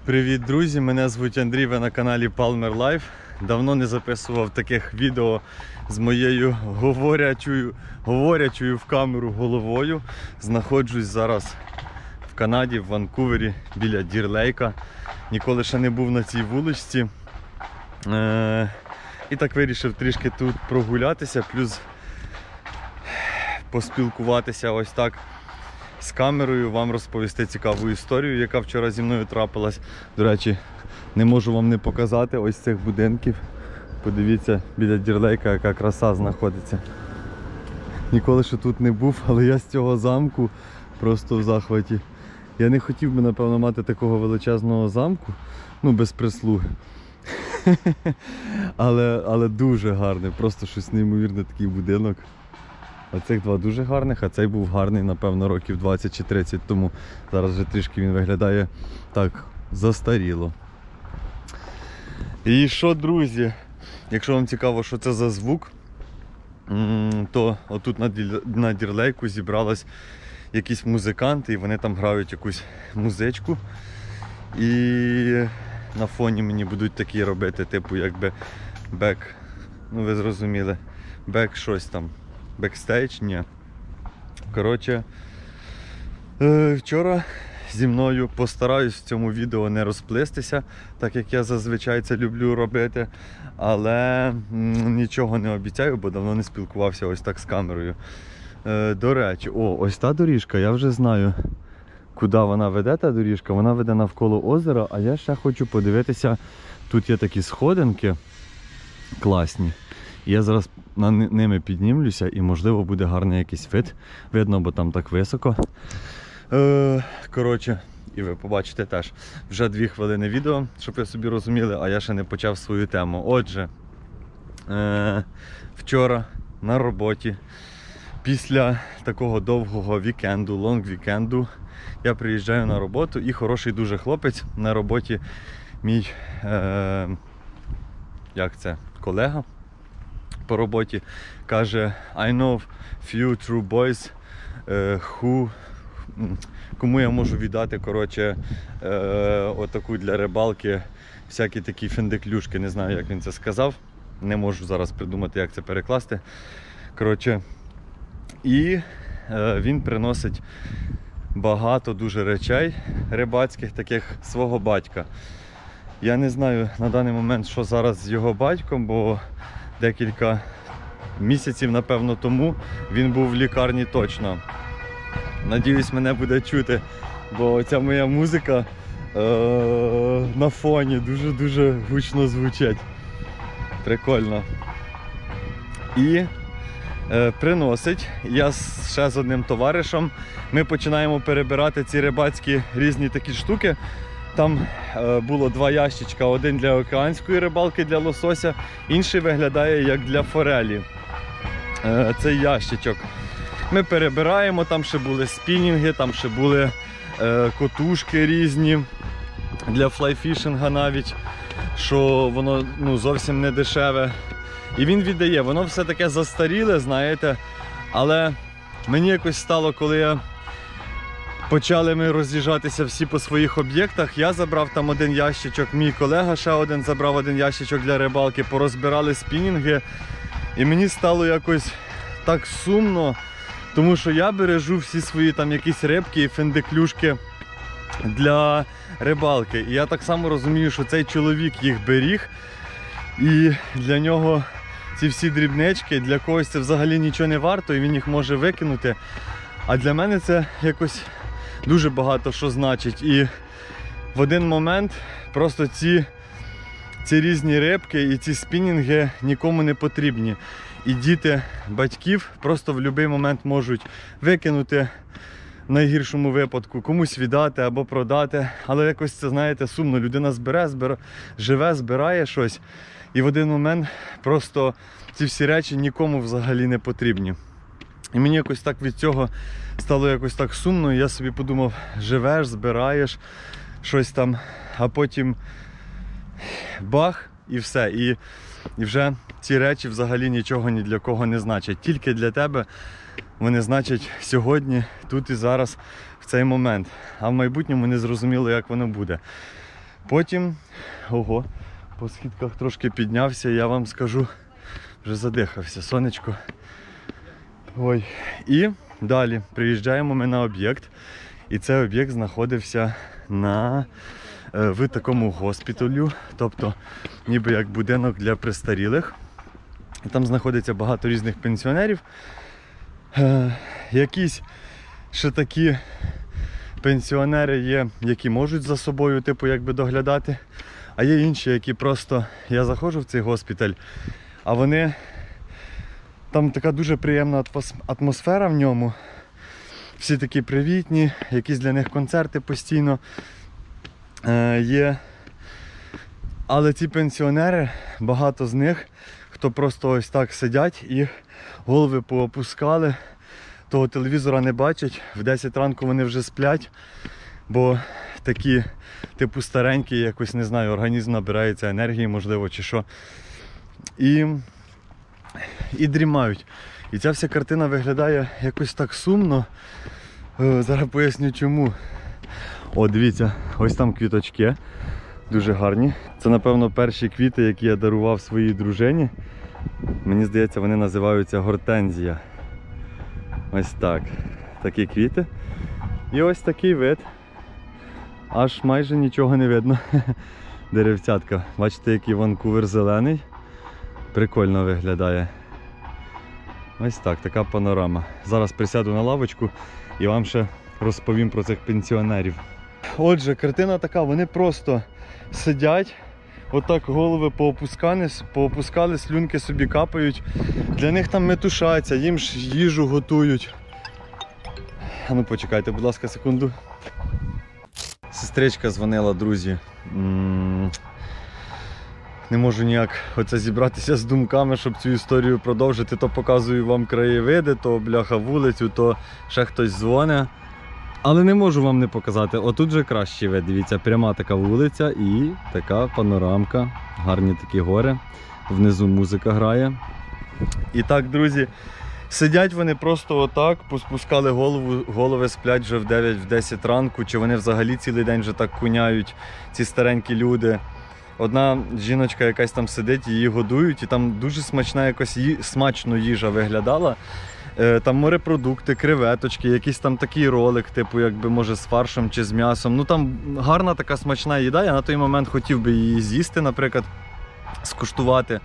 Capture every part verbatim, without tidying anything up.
Привіт, друзі! Мене звуть Андрій, ви на каналі Palmer Life. Давно не записував таких відео з моєю говорячою, говорячою в камеру головою. Знаходжусь зараз в Канаді, в Ванкувері, біля Дір-Лейка. Ніколи ще не був на цій вуличці. Е і так вирішив трішки тут прогулятися, плюс поспілкуватися ось так з камерою, вам розповісти цікаву історію, яка вчора зі мною трапилась. До речі, не можу вам не показати ось цих будинків. Подивіться, біля Дір-Лейка яка краса знаходиться. Ніколи ще тут не був, але я з цього замку просто в захваті. Я не хотів би, напевно, мати такого величезного замку, ну, без прислуги. але, але дуже гарний, просто щось неймовірне, такий будинок. Оцих два дуже гарних, а цей був гарний, напевно, років двадцять чи тридцять тому. Зараз вже трішки він виглядає так застаріло. І що, друзі, якщо вам цікаво, що це за звук, то отут на Дір-Лейку зібрались якісь музиканти, і вони там грають якусь музичку. І на фоні мені будуть такі робити, типу, якби бек, ну ви зрозуміли, бек щось там. Бекстейдж, ні. Коротше, е, вчора зі мною постараюсь в цьому відео не розплистися, так як я зазвичай це люблю робити, але м, нічого не обіцяю, бо давно не спілкувався ось так з камерою. Е, до речі, о, ось та доріжка, я вже знаю, куди вона веде, та доріжка. Вона веде навколо озера, а я ще хочу подивитися, тут є такі сходинки класні. Я зараз на ними піднімлюся і, можливо, буде гарний якийсь вид. Видно, бо там так високо. Е, коротше, і ви побачите теж. Вже дві хвилини відео, щоб ви собі розуміли, а я ще не почав свою тему. Отже, е, вчора на роботі, після такого довгого вікенду, лонг-вікенду, я приїжджаю на роботу і хороший дуже хлопець на роботі, мій, е, як це, колега по роботі, каже, I know few true boys, uh, who, кому я можу віддати, коротше, uh, отаку для рибалки, всякі такі фіндеклюшки, не знаю, як він це сказав, не можу зараз придумати, як це перекласти. Коротше, і uh, він приносить багато дуже речей рибацьких, таких свого батька. Я не знаю на даний момент, що зараз з його батьком, бо декілька місяців, напевно, тому він був в лікарні точно. Надіюсь, мене буде чути, бо ця моя музика е на фоні дуже-дуже гучно звучить. Прикольно. І е приносить, я ще з одним товаришем, ми починаємо перебирати ці рибацькі різні такі штуки. Там е, було два ящичка, один для океанської рибалки, для лосося, інший виглядає як для форелі. Е, цей ящичок. Ми перебираємо, там ще були спінінги, там ще були е, котушки різні, для флайфішинга навіть, що воно ну, зовсім не дешеве. І він віддає, воно все таке застаріле, знаєте, але мені якось стало, коли я почали ми роз'їжджатися всі по своїх об'єктах. Я забрав там один ящичок, мій колега ще один забрав один ящичок для рибалки, порозбирали спінінги. І мені стало якось так сумно, тому що я бережу всі свої там якісь рибки і фіндеклюшки для рибалки. І я так само розумію, що цей чоловік їх беріг. І для нього ці всі дрібнички, для когось це взагалі нічого не варто, і він їх може викинути. А для мене це якось дуже багато що значить. І в один момент просто ці, ці різні рибки і ці спінінги нікому не потрібні. І діти батьків просто в будь-який момент можуть викинути, в найгіршому випадку, комусь віддати або продати. Але якось це, знаєте, сумно. Людина збере, збере, живе, збирає щось. І в один момент просто ці всі речі нікому взагалі не потрібні. І мені якось так від цього стало якось так сумно, і я собі подумав, живеш, збираєш щось там, а потім бах і все. І, і вже ці речі взагалі нічого ні для кого не значать. Тільки для тебе вони значать сьогодні, тут і зараз, в цей момент. А в майбутньому не зрозуміло, як воно буде. Потім, ого, по східках трошки піднявся, я вам скажу, вже задихався, сонечко. Ой. І далі приїжджаємо ми на об'єкт. І цей об'єкт знаходився на, в такому госпіталю, тобто ніби як будинок для престарілих. І там знаходиться багато різних пенсіонерів. Е, якісь ще такі пенсіонери є, які можуть за собою типу якби доглядати, а є інші, які просто, я заходжу в цей госпіталь, а вони, там така дуже приємна атмосфера в ньому, всі такі привітні, якісь для них концерти постійно е, є. Але ці пенсіонери, багато з них, хто просто ось так сидять і голови поопускали, того телевізора не бачать, в десять ранку вони вже сплять, бо такі, типу старенькі, якось, не знаю, організм набирається енергії, можливо, чи що. І, і дрімають. І ця вся картина виглядає якось так сумно. Зараз поясню чому. О, дивіться, ось там квіточки. Дуже гарні. Це, напевно, перші квіти, які я дарував своїй дружині. Мені здається, вони називаються гортензія. Ось так. Такі квіти. І ось такий вид. Аж майже нічого не видно. Деревцятка. Бачите, який Ванкувер зелений. Прикольно виглядає. Ось так, така панорама. Зараз присяду на лавочку і вам ще розповім про цих пенсіонерів. Отже, картина така, вони просто сидять, отак голови поопускали, поопускали, слюнки собі капають. Для них там метушаться, їм ж їжу готують. А ну почекайте, будь ласка, секунду. Сестричка дзвонила, друзі. Не можу ніяк оце зібратися з думками, щоб цю історію продовжити. То показую вам краєвиди, то бляха вулицю, то ще хтось дзвонить. Але не можу вам не показати. Отут же кращий вид, дивіться, пряма така вулиця і така панорамка. Гарні такі гори. Внизу музика грає. І так, друзі, сидять вони просто отак, поспускали голову, голови сплять вже в дев'ять-десять ранку, чи вони взагалі цілий день вже так куняють, ці старенькі люди. Одна жіночка якась там сидить, її годують, і там дуже смачна якось ї... смачно їжа виглядала. Е, там морепродукти, креветочки, якийсь там такий ролик, типу, якби, може, з фаршем чи з м'ясом. Ну там гарна така смачна їда, я на той момент хотів би її з'їсти, наприклад, скуштувати.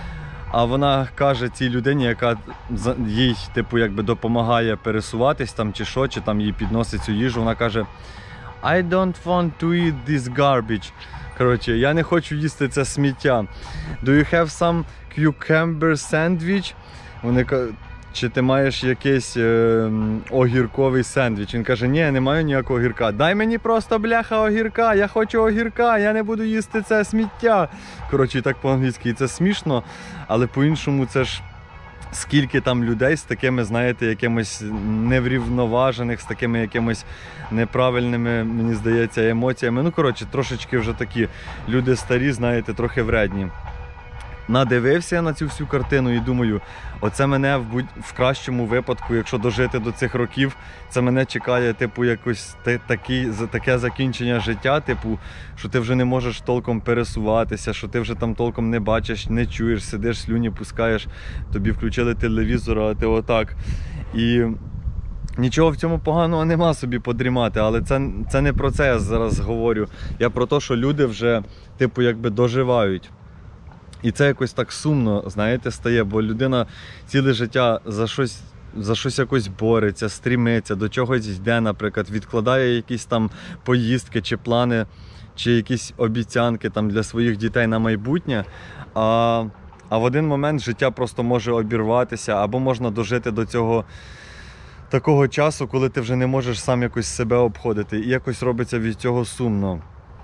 А вона каже цій людині, яка їй, типу, якби допомагає пересуватись там чи що, чи там їй підносить цю їжу, вона каже: I don't want to eat this garbage. Коротше, я не хочу їсти це сміття. Do you have some cucumber sandwich? Вони кажуть, чи ти маєш якийсь е, огірковий сендвіч? Він каже: ні, я не маю ніякого огірка. Дай мені просто, бляха, огірка, я хочу огірка, я не буду їсти це сміття. Коротше, і так по-англійськи, і це смішно, але по-іншому це ж скільки там людей з такими, знаєте, якимось неврівноважених, з такими якимось неправильними, мені здається, емоціями. Ну, коротше, трошечки вже такі люди старі, знаєте, трохи вредні. Надивився на цю всю картину і думаю, оце мене в, будь... в кращому випадку, якщо дожити до цих років, це мене чекає, типу, якось такі, таке закінчення життя, типу, що ти вже не можеш толком пересуватися, що ти вже там толком не бачиш, не чуєш, сидиш, слюні пускаєш, тобі включили телевізор, а ти отак. І нічого в цьому поганого нема, собі подрімати, але це, це не про це я зараз говорю. Я про те, що люди вже, типу, якби доживають. І це якось так сумно, знаєте, стає, бо людина ціле життя за щось, за щось якось бореться, стрімиться, до чогось йде, наприклад, відкладає якісь там поїздки чи плани, чи якісь обіцянки там для своїх дітей на майбутнє, а, а в один момент життя просто може обірватися, або можна дожити до цього такого часу, коли ти вже не можеш сам якось себе обходити, і якось робиться від цього сумно.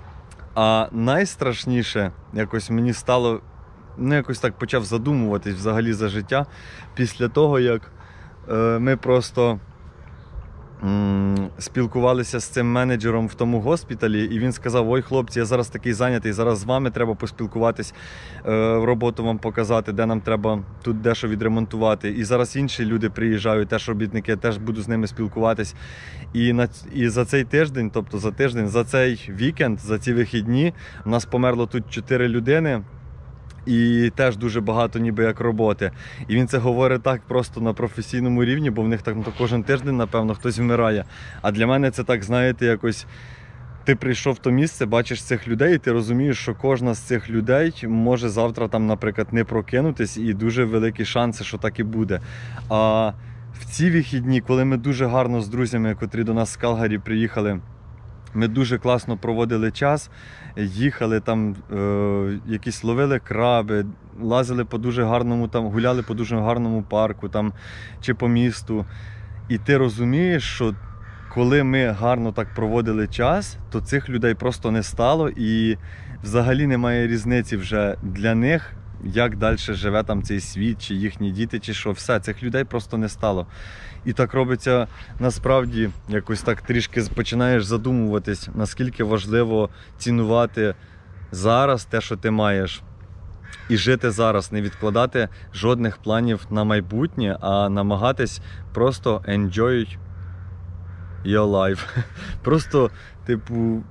А найстрашніше якось мені стало, ну, якось так почав задумуватись взагалі за життя після того, як е, ми просто спілкувалися з цим менеджером в тому госпіталі, і він сказав: ой, хлопці, я зараз такий зайнятий, зараз з вами треба поспілкуватись, роботу вам показати, де нам треба тут дещо відремонтувати. І зараз інші люди приїжджають, теж робітники, теж буду з ними спілкуватись. І, на, і за цей тиждень, тобто за тиждень, за цей вікенд, за ці вихідні, у нас померло тут чотири людини. І теж дуже багато ніби як роботи. І він це говорить так просто на професійному рівні, бо в них так ну, кожен тиждень, напевно, хтось вмирає. А для мене це так, знаєте, якось ти прийшов в то місце, бачиш цих людей, і ти розумієш, що кожна з цих людей може завтра там, наприклад, не прокинутись, і дуже великі шанси, що так і буде. А в ці вихідні, коли ми дуже гарно з друзями, котрі до нас з Калгарі приїхали, ми дуже класно проводили час, їхали там, е, якісь ловили краби, лазили по дуже гарному, там, гуляли по дуже гарному парку там, чи по місту. І ти розумієш, що коли ми гарно так проводили час, то цих людей просто не стало, і взагалі немає різниці вже для них, як далі живе там цей світ, чи їхні діти, чи що. Все, цих людей просто не стало. І так робиться насправді, якось так трішки починаєш задумуватись, наскільки важливо цінувати зараз те, що ти маєш. І жити зараз, не відкладати жодних планів на майбутнє, а намагатись просто enjoy your life. Просто, типу,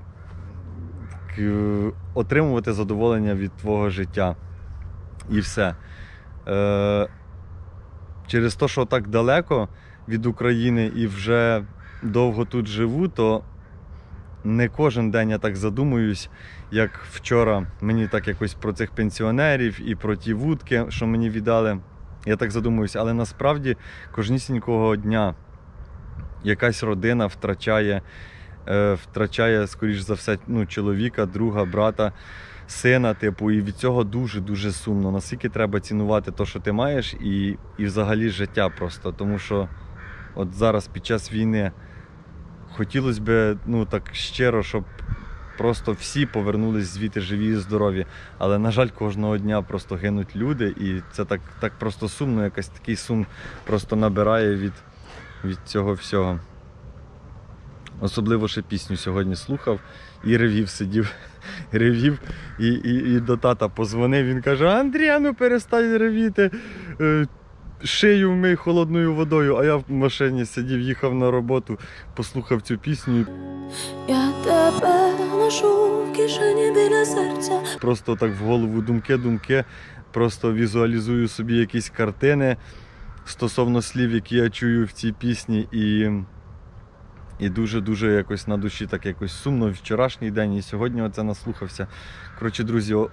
отримувати задоволення від твого життя. І все. Е, через те, що так далеко від України і вже довго тут живу, то не кожен день я так задумуюсь, як вчора мені так якось про цих пенсіонерів і про ті вудки, що мені віддали. Я так задумуюсь, але насправді кожнісінького дня якась родина втрачає, е, втрачає, скоріш за все, ну, чоловіка, друга, брата, сина, типу, і від цього дуже-дуже сумно. Наскільки треба цінувати те, що ти маєш, і, і взагалі життя просто. Тому що от зараз під час війни хотілося б, ну так щиро, щоб просто всі повернулись звідти живі і здорові. Але, на жаль, кожного дня просто гинуть люди, і це так, так просто сумно, якийсь такий сум просто набирає від, від цього всього. Особливо ще пісню сьогодні слухав і ревів, сидів, ревів, і, і, і до тата позвонив, він каже: Андрій, ну перестань ревіти, шию вмий холодною водою. А я в машині сидів, їхав на роботу, послухав цю пісню. Я тебе ношу в кишені біля серця. Просто так в голову думки-думки, просто візуалізую собі якісь картини стосовно слів, які я чую в цій пісні, і... І дуже-дуже якось на душі так якось сумно вчорашній день, і сьогодні оце наслухався. Коротше, друзі, о...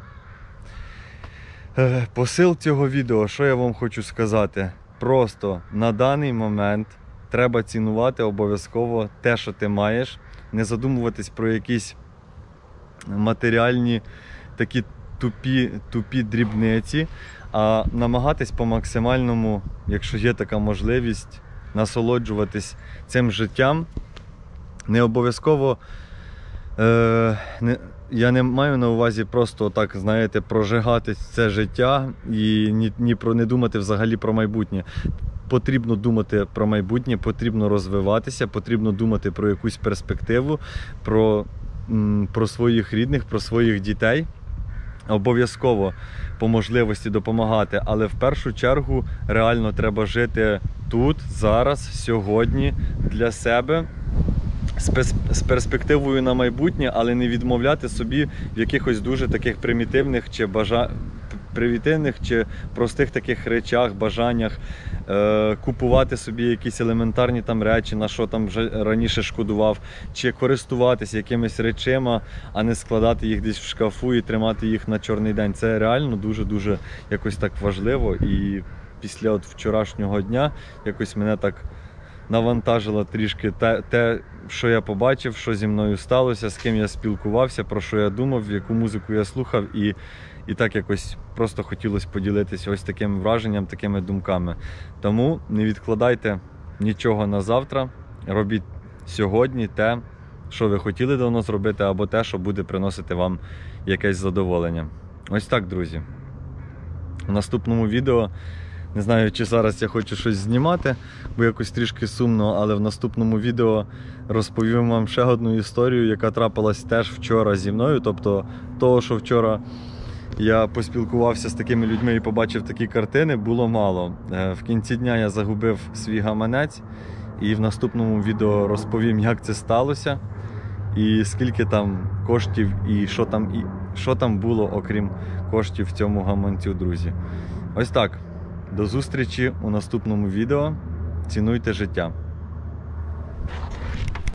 посил цього відео, що я вам хочу сказати. Просто на даний момент треба цінувати обов'язково те, що ти маєш. Не задумуватись про якісь матеріальні такі тупі, тупі дрібниці, а намагатись по максимальному, якщо є така можливість, насолоджуватись цим життям. Не обов'язково, е, не, я не маю на увазі просто так, знаєте, прожигати це життя і ні, ні про, не думати взагалі про майбутнє. Потрібно думати про майбутнє, потрібно розвиватися, потрібно думати про якусь перспективу, про, м, про своїх рідних, про своїх дітей. Обов'язково по можливості допомагати, але в першу чергу реально треба жити тут, зараз, сьогодні, для себе, з перспективою на майбутнє, але не відмовляти собі в якихось дуже таких примітивних чи бажа... примітивних чи простих таких речах, бажаннях, е... купувати собі якісь елементарні там речі, на що там вже раніше шкодував, чи користуватися якимись речима, а не складати їх десь в шкафу і тримати їх на чорний день. Це реально дуже-дуже якось так важливо, і після от вчорашнього дня якось мене так навантажило трішки те, те, що я побачив, що зі мною сталося, з ким я спілкувався, про що я думав, яку музику я слухав, і, і так якось просто хотілося поділитися ось таким враженням, такими думками. Тому не відкладайте нічого на завтра, робіть сьогодні те, що ви хотіли давно зробити, або те, що буде приносити вам якесь задоволення. Ось так, друзі. В наступному відео Не знаю, чи зараз я хочу щось знімати, бо якось трішки сумно, але в наступному відео розповім вам ще одну історію, яка трапилась теж вчора зі мною. Тобто того, що вчора я поспілкувався з такими людьми і побачив такі картини, було мало. В кінці дня я загубив свій гаманець і в наступному відео розповім, як це сталося і скільки там коштів і що там, і що там було, окрім коштів в цьому гаманцю, друзі. Ось так. До зустрічі у наступному відео. Цінуйте життя.